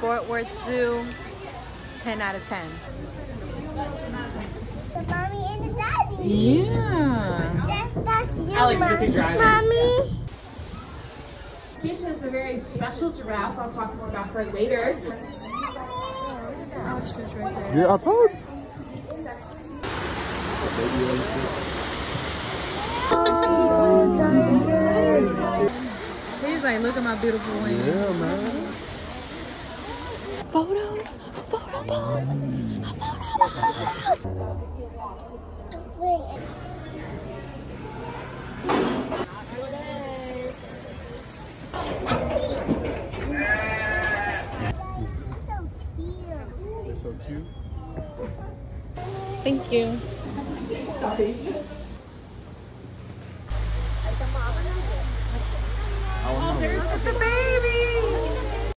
Fort Worth Zoo, 10 out of 10. The mommy and the daddy. Yeah. That's you, Alex, get to drive. Mommy. Keisha is a very special giraffe. I'll talk more about her later. Ostrich right there. Yeah, I told you. He's like, look at my beautiful wings. Yeah, man. Photos, photo booth, a photo booth. Wait. They're so cute. Thank you. Sorry.